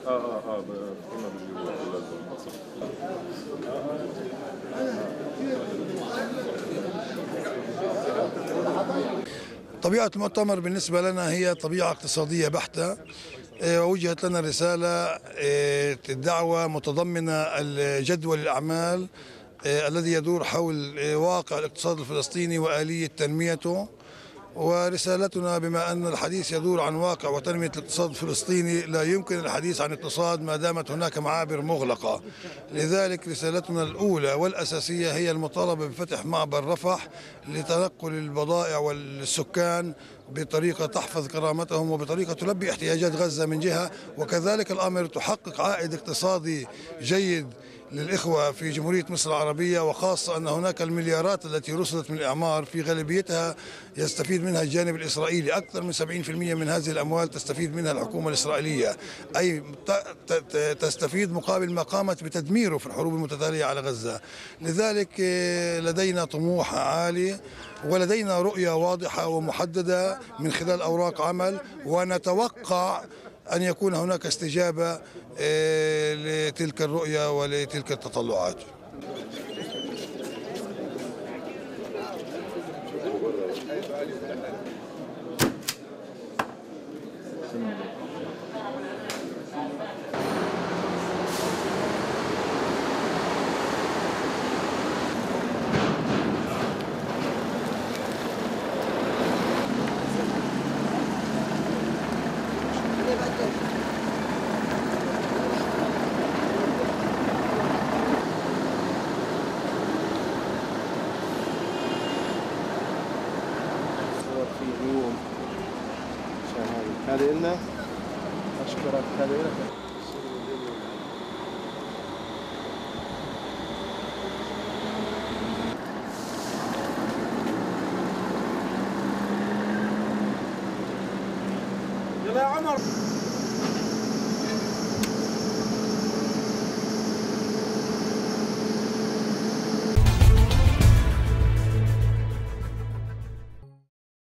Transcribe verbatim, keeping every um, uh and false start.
اه اه اه كنا بنجيبوا. طبيعة المؤتمر بالنسبة لنا هي طبيعة اقتصادية بحتة. آه، ووجهت لنا رسالة، آه، الدعوة متضمنة الجدول الأعمال آه، الذي يدور حول آه، واقع الاقتصاد الفلسطيني وآلية تنميته. ورسالتنا بما أن الحديث يدور عن واقع وتنمية الاقتصاد الفلسطيني، لا يمكن الحديث عن اقتصاد ما دامت هناك معابر مغلقة. لذلك رسالتنا الأولى والأساسية هي المطالبة بفتح معبر رفح لتنقل البضائع والسكان بطريقة تحفظ كرامتهم وبطريقة تلبي احتياجات غزة من جهة، وكذلك الأمر تحقق عائد اقتصادي جيد للإخوة في جمهورية مصر العربية، وخاصة أن هناك المليارات التي رصدت من الإعمار في غالبيتها يستفيد منها الجانب الإسرائيلي. أكثر من سبعين بالمئة من هذه الأموال تستفيد منها الحكومة الإسرائيلية، أي تستفيد مقابل ما قامت بتدميره في الحروب المتتالية على غزة. لذلك لدينا طموح عالي ولدينا رؤية واضحة ومحددة من خلال أوراق عمل، ونتوقع أن يكون هناك استجابة لتلك الرؤية ولتلك التطلعات. هذه لنا. أشكرك. هذه لك. يلا يا عمر.